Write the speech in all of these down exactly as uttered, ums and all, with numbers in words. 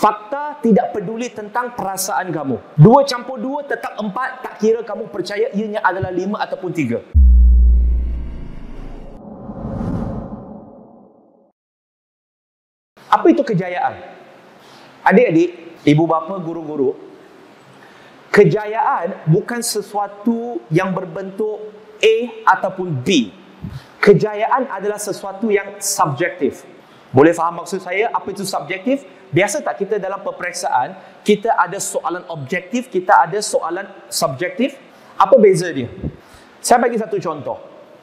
Fakta tidak peduli tentang perasaan kamu. Dua campur dua tetap empat, tak kira kamu percaya ianya adalah lima ataupun tiga. Apa itu kejayaan? Adik-adik, ibu bapa, guru-guru, kejayaan bukan sesuatu yang berbentuk A ataupun B. Kejayaan adalah sesuatu yang subjektif. Boleh faham maksud saya? Apa itu subjektif? Biasa tak kita dalam peperiksaan, kita ada soalan objektif, kita ada soalan subjektif. Apa beza dia? Saya bagi satu contoh.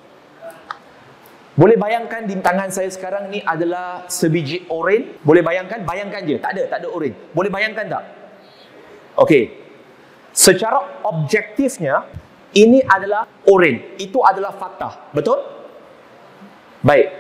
Boleh bayangkan di tangan saya sekarang ni adalah sebiji oren. Boleh bayangkan? Bayangkan je. Tak ada, tak ada oren. Boleh bayangkan tak? Okey. Secara objektifnya, ini adalah oren. Itu adalah fakta. Betul? Baik.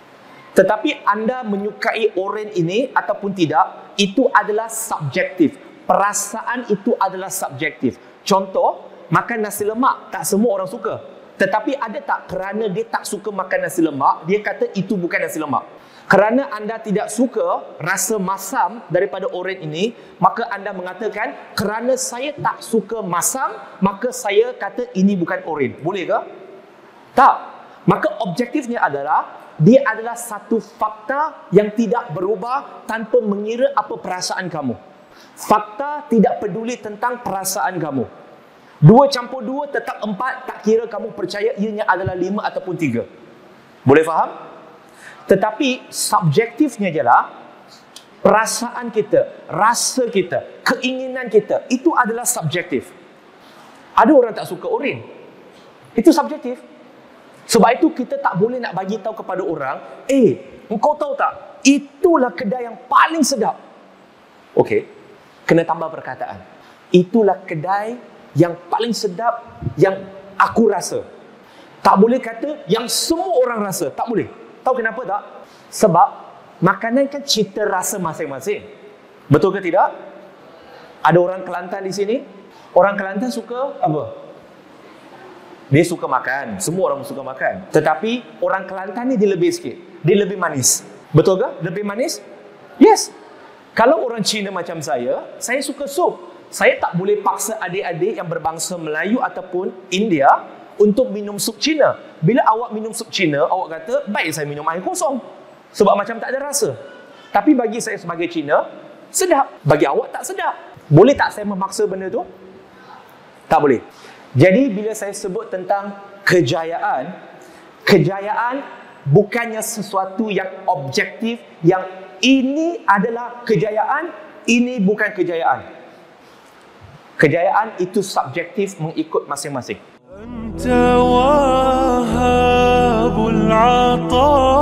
Tetapi anda menyukai oren ini ataupun tidak, itu adalah subjektif. Perasaan itu adalah subjektif. Contoh, makan nasi lemak. Tak semua orang suka. Tetapi ada tak kerana dia tak suka makan nasi lemak, dia kata itu bukan nasi lemak. Kerana anda tidak suka rasa masam daripada oren ini, maka anda mengatakan, kerana saya tak suka masam, maka saya kata ini bukan oren. Boleh ke? Tak. Maka objektifnya adalah, dia adalah satu fakta yang tidak berubah tanpa mengira apa perasaan kamu. Fakta tidak peduli tentang perasaan kamu. Dua campur dua tetap empat, tak kira kamu percaya ianya adalah lima ataupun tiga. Boleh faham? Tetapi subjektifnya jelah, perasaan kita, rasa kita, keinginan kita, itu adalah subjektif. Ada orang tak suka oren. Itu subjektif. Sebab itu kita tak boleh nak bagi tahu kepada orang, eh, engkau tahu tak, itulah kedai yang paling sedap. Okey, kena tambah perkataan. Itulah kedai yang paling sedap yang aku rasa. Tak boleh kata yang semua orang rasa. Tak boleh. Tahu kenapa tak? Sebab makanan kan cita rasa masing-masing. Betul ke tidak? Ada orang Kelantan di sini. Orang Kelantan suka apa? Dia suka makan. Semua orang suka makan. Tetapi orang Kelantan ni dia lebih sikit. Dia lebih manis. Betul ke? Lebih manis? Yes. Kalau orang Cina macam saya, saya suka sup. Saya tak boleh paksa adik-adik yang berbangsa Melayu ataupun India untuk minum sup Cina. Bila awak minum sup Cina, awak kata, baik saya minum air kosong. Sebab macam tak ada rasa. Tapi bagi saya sebagai Cina, sedap. Bagi awak tak sedap. Boleh tak saya memaksa benda tu? Tak boleh. Jadi bila saya sebut tentang kejayaan, kejayaan bukannya sesuatu yang objektif, yang ini adalah kejayaan, ini bukan kejayaan. Kejayaan itu subjektif mengikut masing-masing.